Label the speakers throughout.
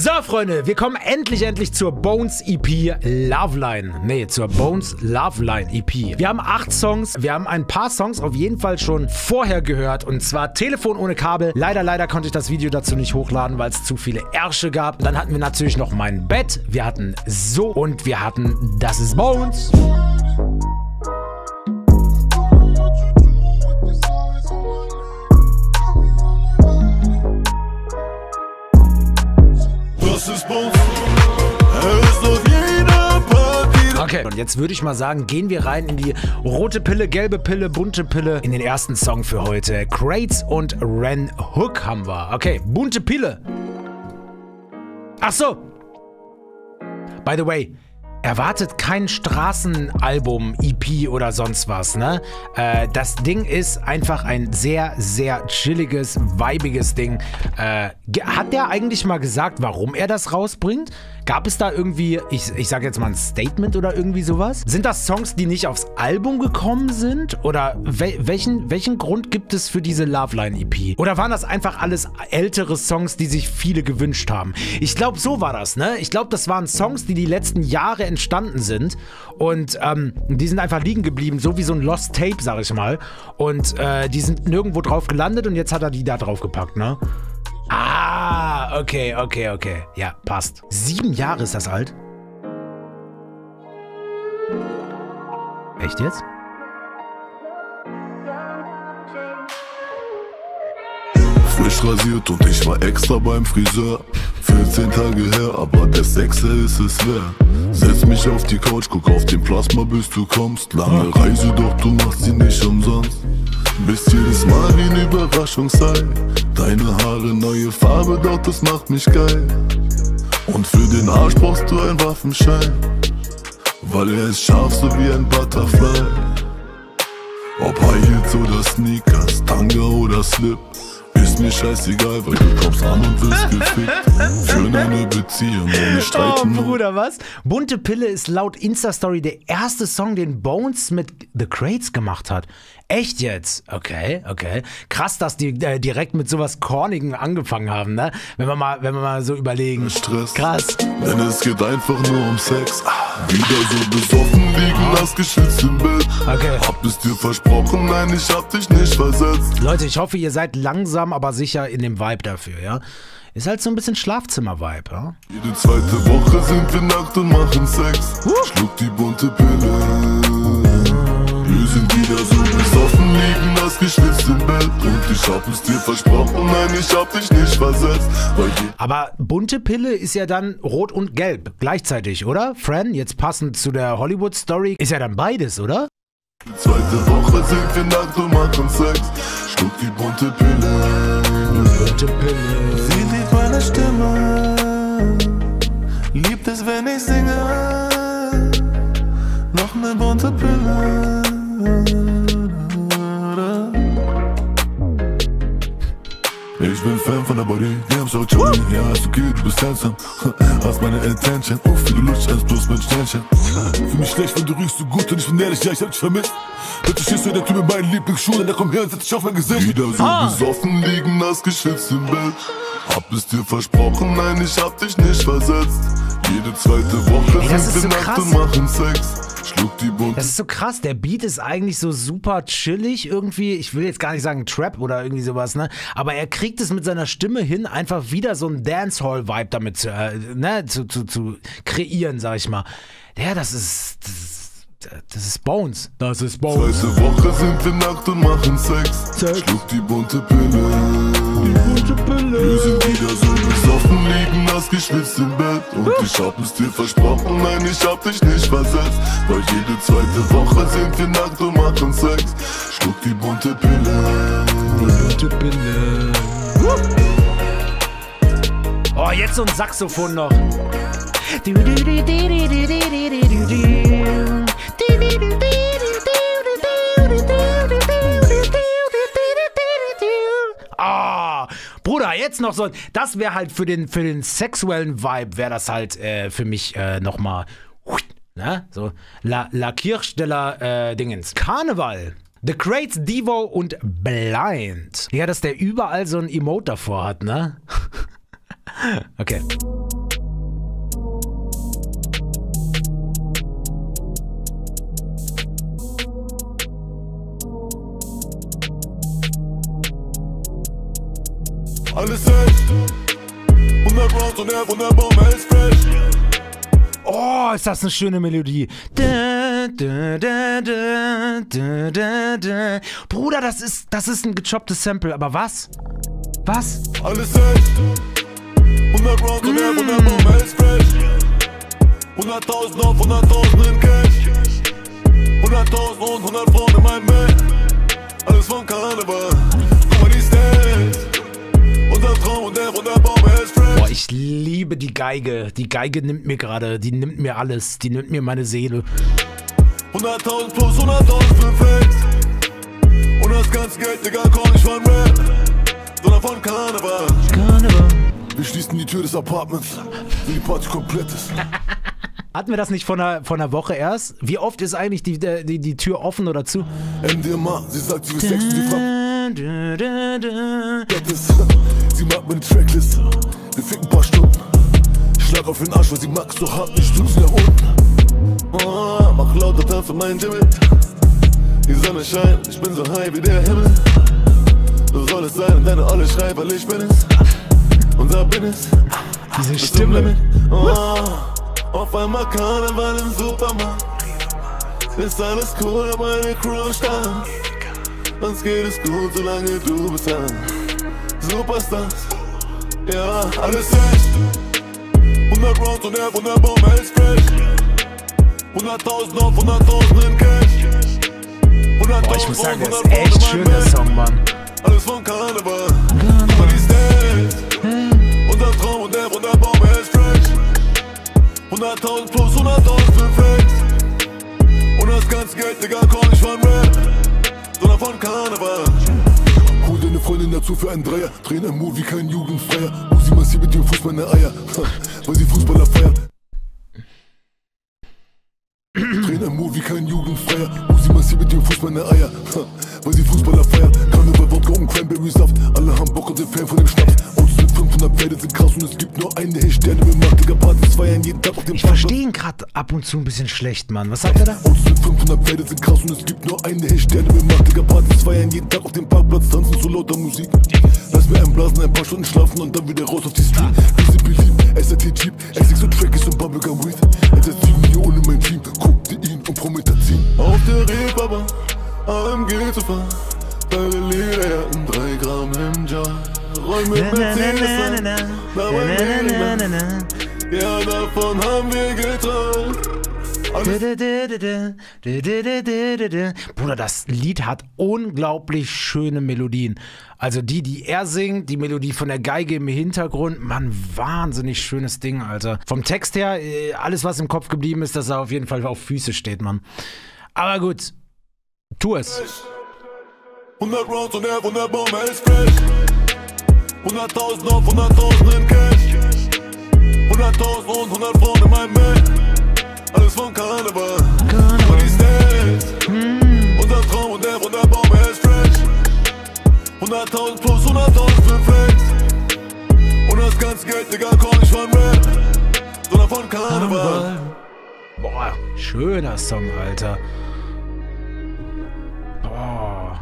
Speaker 1: So, Freunde, wir kommen endlich zur Bones EP Loveline. Nee, zur Bones Loveline EP. Wir haben 8 Songs. Wir haben ein paar Songs auf jeden Fall schon vorher gehört. Und zwar Telefon ohne Kabel. Leider konnte ich das Video dazu nicht hochladen, weil es zu viele Ärsche gab. Dann hatten wir natürlich noch Mein Bett. Wir hatten So und wir hatten Das ist Bones. Okay, und jetzt würde ich mal sagen, gehen wir rein in die rote Pille, gelbe Pille, bunte Pille. In den ersten Song für heute. Crates und Ren Hook haben wir. Okay, bunte Pille. Ach so. By the way, erwartet kein Straßenalbum, EP oder sonst was, ne? Das Ding ist einfach ein sehr chilliges, weibiges Ding. Hat der eigentlich mal gesagt, warum er das rausbringt? Gab es da irgendwie, ich sag jetzt mal ein Statement oder irgendwie sowas? Sind das Songs, die nicht aufs Album gekommen sind? Oder welchen Grund gibt es für diese Loveline-EP? Oder waren das einfach alles ältere Songs, die sich viele gewünscht haben? Ich glaube, so war das, ne? Ich glaube, das waren Songs, die letzten Jahre entstanden sind. Und die sind einfach liegen geblieben, so wie so ein Lost Tape, sag ich mal. Und die sind nirgendwo drauf gelandet und jetzt hat er die da drauf gepackt, ne? Ah, okay. Ja, passt. 7 Jahre ist das alt? Echt jetzt?
Speaker 2: Frisch rasiert und ich war extra beim Friseur. 14 Tage her, aber der Sechser ist es wert. Setz mich auf die Couch, guck auf den Plasma, bis du kommst. Lange Reise, doch du machst sie nicht umsonst. Bist jedes Mal wie eine Überraschung sei. Deine Haare, neue Farbe, doch das macht mich geil. Und für den Arsch brauchst du einen Waffenschein, weil er ist scharf, so wie ein Butterfly. Ob High Heels oder Sneakers, Tanga oder Slip, ist mir scheißegal, weil du kommst an und wirst gefickt. Für eine Beziehung ohne Streiten.
Speaker 1: Oh, Bruder, was? Bunte Pille ist laut Insta-Story der erste Song, den Bones mit The Crates gemacht hat. Echt jetzt? Okay. Krass, dass die direkt mit sowas Kornigen angefangen haben, ne? Wenn wir mal so überlegen.
Speaker 2: Stress.
Speaker 1: Krass.
Speaker 2: Denn es geht einfach nur um Sex. Wieder so besoffen liegen, nass geschwitzt im Bett.
Speaker 1: Okay.
Speaker 2: Hab es dir versprochen, nein, ich hab dich nicht versetzt.
Speaker 1: Leute, ich hoffe, ihr seid langsam, aber sicher in dem Vibe dafür, ja? Ist halt so ein bisschen Schlafzimmer-Vibe, ja?
Speaker 2: Jede zweite Woche sind wir nackt und machen Sex. Schluck die bunte Pille. Wir sind wieder so besoffen, liegen nass geschwitzt im Bett. Und ich hab es dir versprochen, nein, ich hab dich nicht versetzt.
Speaker 1: Aber bunte Pille ist ja dann rot und gelb gleichzeitig, oder? Fran, jetzt passend zu der Hollywood-Story, ist ja dann beides, oder?
Speaker 2: Die zweite Woche sind wir nackt und machen Sex. Schluck die bunte Pille.
Speaker 1: Bunte Pille.
Speaker 3: Sie liebt meine Stimme, liebt es, wenn ich singe. Noch eine bunte Pille.
Speaker 2: Ich bin Fan von der Body, wir haben schon Chili. Ja, ist okay, du bist handsome. Hast meine Attention, wie du lutschst, 1 plus mit Sternchen. Fühl mich schlecht, wenn du riechst so gut und ich bin ehrlich, ja, ich hab dich vermisst. Bitte schießt du der Typ mit meinen Lieblingsschuhen, der kommt her und setzt dich auf mein Gesicht. Wieder so besoffen liegen, nass geschwitzt im Bett. Hab es dir versprochen, nein, ich hab dich nicht versetzt. Jede zweite Woche sind wir nackt und machen Sex. Schluck die bunte.
Speaker 1: Das ist so krass, der Beat ist eigentlich so super chillig irgendwie. Ich will jetzt gar nicht sagen Trap oder irgendwie sowas, ne? Aber er kriegt es mit seiner Stimme hin, einfach wieder so ein Dancehall-Vibe damit zu kreieren, sag ich mal. Ja, das ist Bones. Das ist Bones.
Speaker 2: Zweite Woche sind wir nackt und machen Sex. Schluck die bunte Pille. Wir sind wieder so besoffen, liegen nass geschwitzt im Bett. Und ich hab es dir versprochen, nein, ich hab dich nicht versetzt. Weil jede zweite Woche sind wir nackt und machen Sex. Schluck die bunte Pille.
Speaker 1: Die bunte Pille. Oh, jetzt so ein Saxophon noch. Ah, Bruder, jetzt noch so, das wäre halt für den sexuellen Vibe, wäre das halt für mich nochmal, ne, so, La Kirche de la Dingens. Karneval. The Crates, Devo und Blind. Ja, dass der überall so ein Emote davor hat, ne? Okay.
Speaker 3: Alles echt. 100 Rounds und er wunderbar, er ist fresh.
Speaker 1: Oh, ist das eine schöne Melodie. Bruder, das ist ein gechopptes Sample, aber was? Was?
Speaker 3: Alles echt. 100 Rounds und er wunderbar, er ist fresh. 100.000 auf 100.000 in Cash. 100.000 und 100 Frauen in meinem Bett. Alles von Karneval. Guck mal die Stats. Unser Traum und der wunderbar, er ist fresh.
Speaker 1: Boah, ich liebe die Geige. Die Geige nimmt mir gerade, die nimmt mir alles. Die nimmt mir meine Seele.
Speaker 3: 100.000 plus 100.000 für Fakes. Und das ganze Geld, Digga, komm nicht von Rap, sondern von Karneval. Wir schließen die Tür des Apartments, wenn die Party komplett ist.
Speaker 1: Hatten wir das nicht von einer Woche erst? Wie oft ist eigentlich die Tür offen oder zu?
Speaker 3: MDMA, sie sagt, sie will Sex, sie fragt. Sie mag meine Tracklist, wir ficken ein paar Stunden. Ich schlag auf den Arsch, weil sie mag es doch hart, nicht stützen nach unten. Oh, mach lauter Tanz für meinen Jimmel. Die Sonne scheint, ich bin so high wie der Himmel. So soll es sein und deine Olle schreit, weil ich bin es. Und da bin es.
Speaker 1: Diese Stimme.
Speaker 3: Oh, auf einmal Karneval im Supermarkt. Ist alles cool, aber meine Crew stark. Uns geht es gut, solange du bist da. Superstars, ja, alles echt. 100 Rounds und er wunderbar, er ist fresh. 100.000 auf 100.000 in Cash. 100.000
Speaker 1: Boah, ich muss sagen, das ist echt schön, der Song, Mann.
Speaker 3: Alles von Karneval. Aber die Stats. Unser Traum und der wunderbar, er ist fresh. 100.000 plus 100.000 für Fakes. Und das ganze Geld, Digga, komm nicht von Rap, sondern von Karneval. Hol deine Freundin dazu für einen Dreier. Drehen ein Move wie kein Jugendfreier. Muss sie massiv mit dem Fuß meine Eier, weil sie Fußballer feiert. Drehen ein Move wie kein Jugendfreier. Muss sie massiv mit dem Fuß meine Eier, weil sie Fußballer feiert. Karneval, Wodka und Cranberry-Saft. Alle haben Bock und sind Fan von dem Schnaps. Autos mit 500 Pferde sind krass und es gibt nur eine Sterne mit machtiger Partys feiern jeden Tag auf dem
Speaker 1: Ich verstehe ihn gerade ab und zu ein bisschen schlecht, Mann. Was sagt er da?
Speaker 3: Autos mit 500 Pferde sind krass und es gibt nur eine Sterne mit machtiger Partys feiern jeden Tag auf dem Parkplatz, tanzen zu lauter Musik. Lass mir einblasen, ein paar Stunden schlafen und dann wieder raus auf die Street. Wir sind beliebt, SRT Jeep, Essex und Trackies und Bubblegum Weed. Jetzt hat 7 Millionen in mein Team, guckte ihn und Promethazin. Auf der Reeperbahn, AMG zu fahren. Teure Lieder, 3 Gramm im Jar. Roll mit Mercedes an, ja, davon haben wir geträumt.
Speaker 1: Bruder, das Lied hat unglaublich schöne Melodien. Also die er singt, die Melodie von der Geige im Hintergrund, Mann, wahnsinnig schönes Ding, Alter. Vom Text her, alles was im Kopf geblieben ist, dass er auf jeden Fall auf Füße steht, Mann. Aber gut, tu es.
Speaker 3: 100 Rounds und er wunderbar, er ist fresh. 100.000 auf 100.000 in Cash. 100.000 und 100 Frauen in meinem Bett. Alles von Karneval. Aber die Stats. Unser Traum und der wunderbar, er ist fresh. 100.000 plus 100.000 für Fakes. Und das ganze Geld, Digga, komm nicht von Rap, sondern von Karneval.
Speaker 1: Boah, schöner Song, Alter. Boah.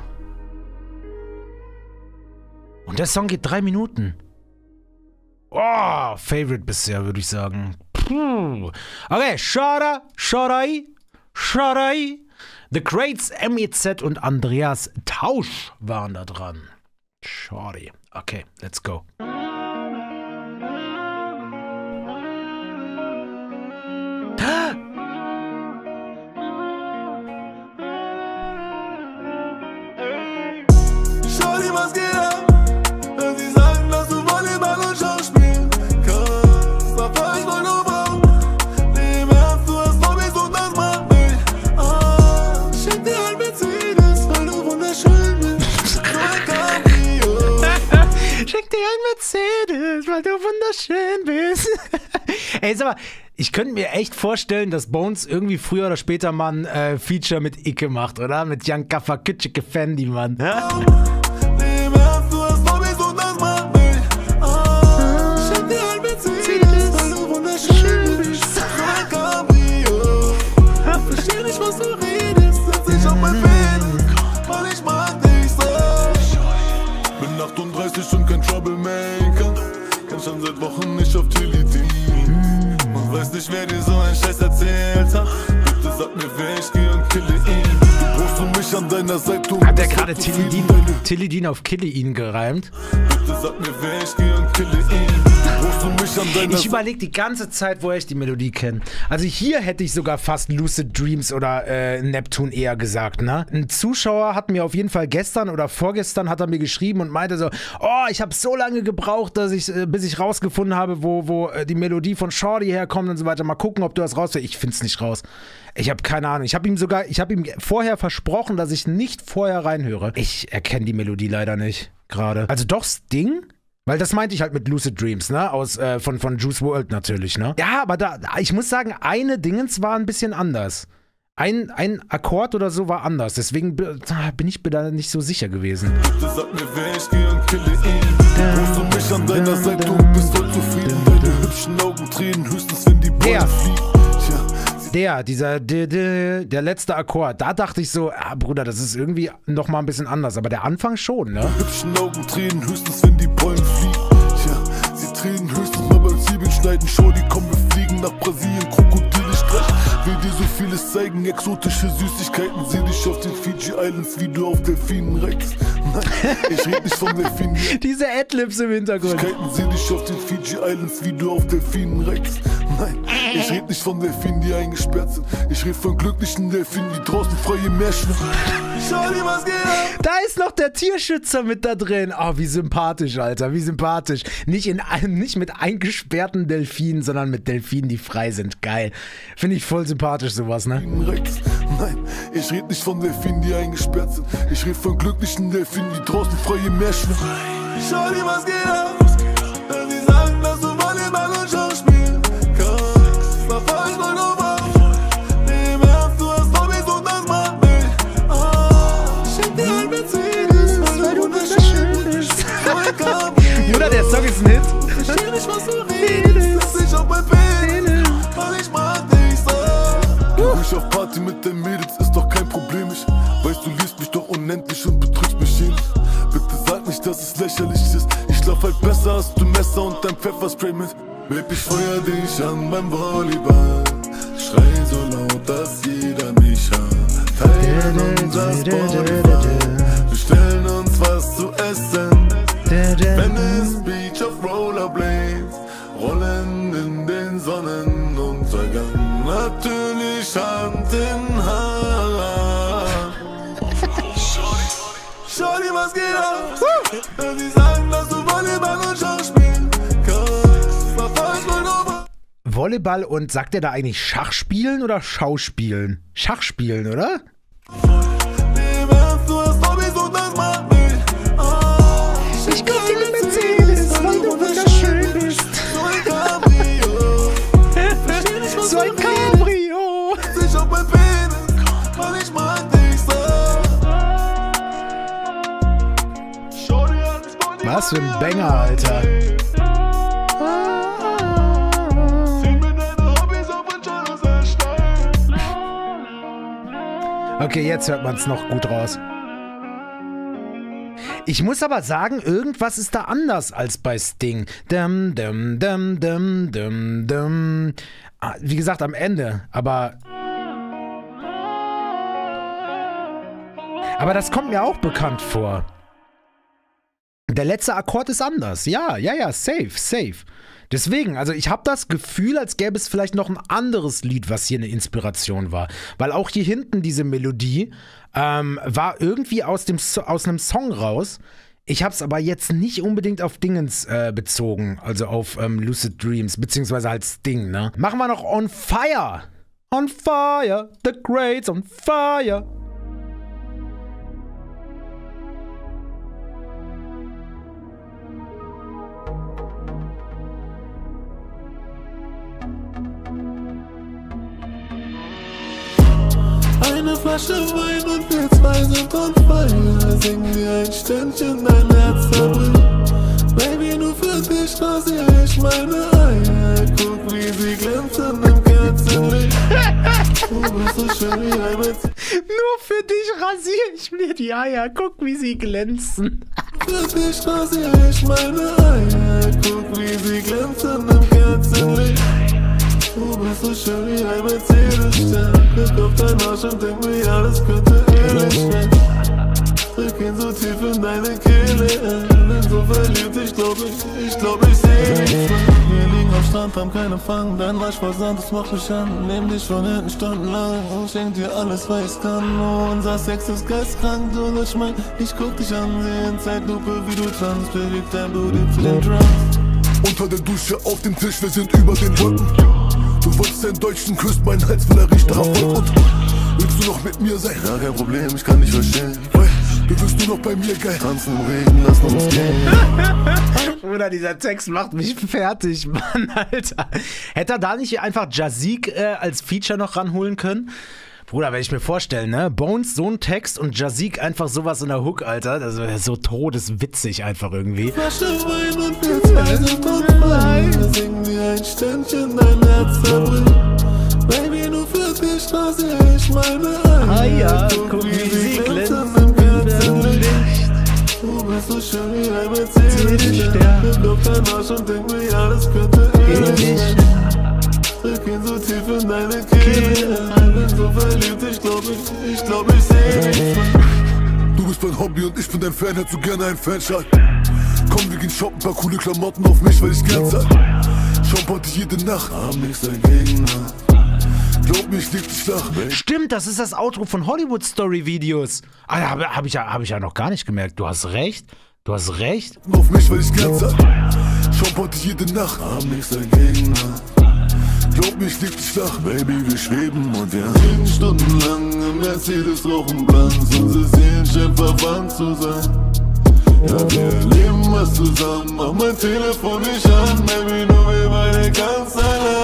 Speaker 1: Und der Song geht 3 Minuten. Oh, Favorite bisher, würde ich sagen. Puh. Okay, Shorai. The Crates, MEZ und Andreas Tausch waren da dran. Shorty. Okay, let's go.
Speaker 3: Shorty, was geht ab? Wenn sie sagen, dass du Volleyball und Schauspiel kannst, dann fahr ich mal nur Bau. Nehm ernst, du hast Hobbys und das macht mich. Schick dir ein Mercedes, weil du wunderschön bist.
Speaker 1: Schick dir ein Mercedes, weil du wunderschön bist. Ey, sag mal, ich könnte mir echt vorstellen, dass Bones irgendwie früher oder später mal ein Feature mit Icke macht, oder? Mit Young Gaffer Kitschike Fendi, Mann. Ja?
Speaker 3: Nehm ernst, du hast Hobbys und das macht mich. Schick dir ein Mercedes, weil du wunderschön bist. Versteh nicht, was du redest, setz dich auf mein Bett, weil ich mag dich so. Bin 38 und kein Troublemaker. auf Tilidin. Und weiß nicht, wer dir so einen Scheiß erzählt hat. Bitte sag mir, wer ich geh und kille ihn. Du brauchst für mich an deiner Seite.
Speaker 1: Hat der gerade Tilidin auf Kille-ihn gereimt?
Speaker 3: Bitte sag mir, wer ich geh und kille ihn. Du brauchst für mich an deiner Seite.
Speaker 1: Ich überlege die ganze Zeit, woher ich die Melodie kenne. Also hier hätte ich sogar fast Lucid Dreams oder Neptune eher gesagt, ne? Ein Zuschauer hat mir auf jeden Fall gestern oder vorgestern hat er mir geschrieben und meinte so, oh, ich habe so lange gebraucht, bis ich rausgefunden habe, wo die Melodie von Shorty herkommt und so weiter. Mal gucken, ob du das rausfindest. Ich find's nicht raus. Ich habe keine Ahnung. Ich habe ihm vorher versprochen, dass ich nicht vorher reinhöre. Ich erkenne die Melodie leider nicht gerade. Also doch Sting? Weil das meinte ich halt mit Lucid Dreams, ne? Von Juice WRLD natürlich, ne? Ja, aber ich muss sagen, eine Dingens war ein bisschen anders. Ein Akkord oder so war anders. Deswegen bin ich mir da nicht so sicher gewesen.
Speaker 3: Bitte sag mir, wer ich geh und kille ihn. Brauchst du mich an deiner Seite und bist voll zufrieden. Deine hübschen Augen tränen höchstens, wenn die Bäume fliegen.
Speaker 1: Der letzte Akkord, da dachte ich so, Bruder, das ist irgendwie nochmal ein bisschen anders, aber der Anfang schon, ne?
Speaker 3: Die hübschen Augen tränen höchstens, wenn die Bäume fliegen. Ja, sie tränen höchstens mal beim Zwiebelschneiden. Shorty, komm, wir fliegen nach Brasilien, Krokodile streichen. Will dir so vieles zeigen, exotische Süßigkeiten. Seh dich auf den Fiji Islands, wie du auf Delfinen reitst. Nein, ich red nicht von Delfinen.
Speaker 1: Diese Adlibs im Hintergrund.
Speaker 3: Seh dich auf den Fiji Islands, wie du auf Delfinen reitst. Nein, ich red nicht von Delfinen, die eingesperrt sind. Ich red von glücklichen Delfinen, die draußen freie Meer schwimmen. Schau dir, was geht ab.
Speaker 1: Da ist noch der Tierschützer mit da drin. Oh, wie sympathisch, Alter, wie sympathisch. Nicht mit eingesperrten Delfinen, sondern mit Delfinen, die frei sind. Geil. Finde ich voll sympathisch, sowas, ne?
Speaker 3: Nein, ich red nicht von Delfinen, die eingesperrt sind. Ich red von glücklichen Delfinen, die draußen freie Meer schwimmen. Schau dir, was geht ab. Sie sagen, dass du Volleyball und Schauspiel kannst. Da fahr ich mal drauf auf. Nee, im Ernst, du hast Hobbys und das macht mich. Schenk dir ein Mercedes, weil du wunderschön bist.
Speaker 1: Bruder, der Song ist ein Hit.
Speaker 3: Ich versteh nicht, was du redest. Lass dich auf mein Penis, weil ich mag dich so. Geh ruhig auf Party mit den Mädels, ist doch kein Problem. Ich weiß, du liebst mich doch unendlich und betrügst mich ähnlich. Bitte sag nicht, dass es lächerlich ist. Ich schlaf halt besser, hast du Messer und dein Pfefferspray mit. Babe, ich feuer dich an beim Volleyball. Schrei so laut, dass jeder mich hört. Teilen unser Spotify. Bestellen uns was zu essen. Venice Beach auf Rollerblades. Rollen in den Sonnenuntergang. Natürlich Hand in Hand. Shorty, was geht ab? Sie sagen, dass du Volleyball und Schachspielen kannst. Da fahr ich mal drüber.
Speaker 1: Volleyball und sagt er da eigentlich Schachspielen oder Schauspielen? Schachspielen, oder?
Speaker 3: Du hast Hobbys und das macht mich.
Speaker 1: Ich kauf dir eine Mercedes, weil du wunderschön bist.
Speaker 3: So ein Cabrio.
Speaker 1: So ein Cabrio.
Speaker 3: Ich auf mein Penis, weil ich mag dich so.
Speaker 1: Was für ein Banger, Alter. Okay, jetzt hört man es noch gut raus. Ich muss aber sagen, irgendwas ist da anders als bei Sting. Wie gesagt, am Ende. Aber das kommt mir auch bekannt vor. Der letzte Akkord ist anders. Ja, safe. Deswegen, also ich habe das Gefühl, als gäbe es vielleicht noch ein anderes Lied, was hier eine Inspiration war. Weil auch hier hinten diese Melodie war irgendwie aus einem Song raus. Ich habe es aber jetzt nicht unbedingt auf Dingens bezogen, also auf Lucid Dreams, beziehungsweise halt Sting, ne? Machen wir noch On Fire. On Fire, the Greats on Fire.
Speaker 3: Eine Flasche Wein und wir zwei sind on fire. Sing mir ein Ständchen, dein Herz zerbricht. Baby, nur für dich rasiere ich meine Eier. Guck, wie sie glänzen im Kerzenlicht. Du bist so schön wie ein Metz.
Speaker 1: Nur für dich rasiere ich mir die Eier. Guck, wie sie glänzen.
Speaker 3: für dich rasiere ich meine Eier. Guck, wie sie glänzen im Kerzenlicht. Du bist so schön wie ein Mercedes-Stern. Guck auf dein Arsch und denk mir, ja, das könnte ehrlich werden. Drück ihn so tief in deine Kehle. Bin so verliebt, ich glaub, ich seh dich. Wir liegen am Strand, haben keinen Empfang. Dein Reich voll Sand, das macht mich an. Nehm dich von hinten stundenlang und schenk dir alles, was ich kann. Oh, unser Sex ist geistkrank, du lutsch mein. Ich guck dich an, seh in Zeitlupe, wie du tanzt. Beweg dein Booty zu den Drums.
Speaker 2: Unter der Dusche auf dem Tisch, wir sind über den Wolken. Du wolltest einen Deutschen, küsst mein Hals, weil er riecht nach Erfolg. Und willst du noch mit mir sein?
Speaker 3: Ja, kein Problem, ich kann dich verstehen.
Speaker 2: Du bist nur noch bei mir geil.
Speaker 3: Tanzen im Regen, lass uns gehen.
Speaker 1: Bruder, dieser Text macht mich fertig, Mann, Alter. Hätte er da nicht einfach Jazik als Feature noch ranholen können? Bruder, wenn ich mir vorstelle, ne? Bones, so ein Text und Jazik einfach sowas in der Hook, Alter. Das wäre so todeswitzig einfach irgendwie.
Speaker 3: Flasche Wein und wir zwei sind on fire. Sing dir ein Ständchen, dein Herz zerbricht. Baby, nur für dich rasiere ich meine Eier. Guck, wie sie glänzen im Kerzenlicht. Du bist so schön wie ein Mercedes-Stern. Guck auf dein Arsch und denk mir, ja, das könnte ehrlich werden. Drück ihn so tief in deine Kehle. Bin so verliebt, ich glaub, ich seh dich.
Speaker 2: Du bist mein Hobby und ich bin dein Fan, hättest du gerne einen Fanschal. Komm, wir gehen shoppen, paar coole Klamotten auf mich, weil ich gern zahl. Schauparty jede Nacht,
Speaker 3: Hab nichts dagegen,
Speaker 2: glaub mir, ich lieb dich nach.
Speaker 1: Stimmt, das ist das Outro von Hollywood Story Videos. Ah, hab ich ja noch gar nicht gemerkt. Du hast recht.
Speaker 2: Auf mich, weil ich gern zahl. Schauparty jede Nacht,
Speaker 3: Hab nichts dagegen,
Speaker 2: glaub mir, ich lieb dich nach.
Speaker 3: Baby, wir schweben und wir reden stundenlang im Mercedes, rauchen Blunts. Unsere Seelen scheinen verwandt zu sein. Ja, wir leben was zusammen, mach mein Telefon nicht an. Baby, nur wir beide ganz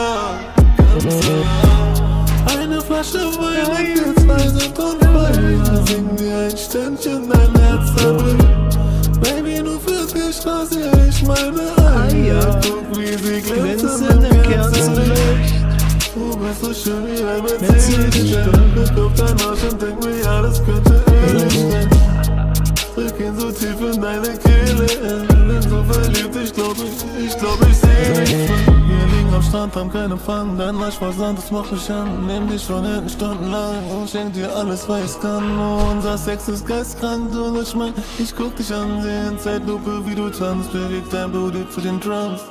Speaker 3: allein. Eine Flasche Wein und wir zwei sind on fire. Sing dir ein Ständchen, dein Herz zerbricht. Baby, nur für dich rasiere ich meine Eier. Guck, wie sie glänzen im Kerzenlicht. Du bist so schön wie ein Mercedes-Stern. Guck auf dein Arsch und denk mir, ja, das könnte ehrlich werden. Drück ihn so tief in deine Kehle. Bin so verliebt, ich glaub, ich seh dich. Wir liegen am Strand, haben keinen Empfang. Dein Reich voll Sand, das macht mich an. Nehm dich von hinten stundenlang und schenk dir alles, was ich kann. Oh, unser Sex ist geistkrank, du lutsch mein. Ich guck dich an, seh in Zeitlupe, wie du tanzt. Beweg dein Booty zu den Drums.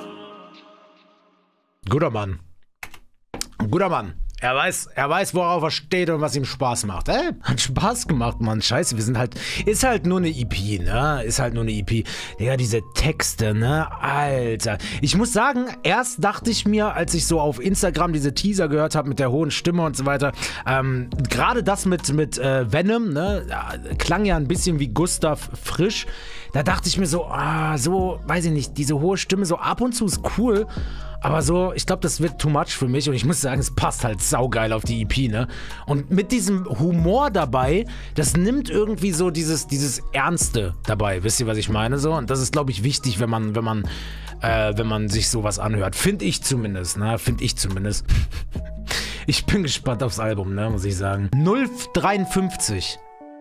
Speaker 1: Guter Mann. Er weiß, worauf er steht und was ihm Spaß macht. Hat Spaß gemacht, Mann. Scheiße, ist halt nur eine EP, ne? Ja, diese Texte, ne? Alter. Ich muss sagen, erst dachte ich mir, als ich so auf Instagram diese Teaser gehört habe mit der hohen Stimme und so weiter, gerade das mit Venom, ne? Klang ja ein bisschen wie Gustav Frisch. Da dachte ich mir so, so, weiß ich nicht, diese hohe Stimme, so ab und zu ist cool. Aber so, ich glaube, das wird too much für mich und ich muss sagen, es passt halt saugeil auf die EP, ne? Und mit diesem Humor dabei, das nimmt irgendwie so dieses Ernste dabei, wisst ihr, was ich meine? So, und das ist, glaube ich, wichtig, wenn man sich sowas anhört. Finde ich zumindest, ne? Ich bin gespannt aufs Album, ne? Muss ich sagen. 053.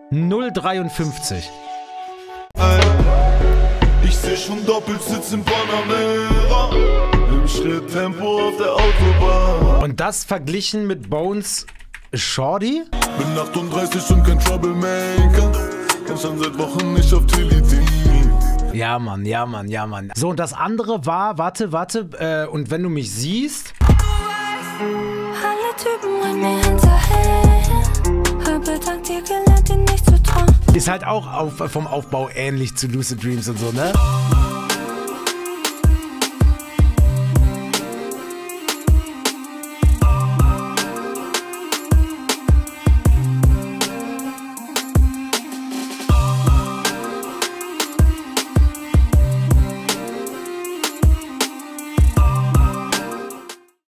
Speaker 3: Ich seh schon Doppelsitz im Panamera. Im Schritttempo auf der Autobahn.
Speaker 1: Und das verglichen mit Bones Shorty?
Speaker 3: Bin 38 und kein Troublemaker. Bin schon seit Wochen nicht auf Tilly.
Speaker 1: Ja, Mann. So, und das andere war, warte, und wenn du mich siehst.
Speaker 4: Alle Typen an mir hinterher. Habe dank dir gelernt, ihn nicht zu trauen.
Speaker 1: Ist halt auch vom Aufbau ähnlich zu Lucid Dreams und so, ne?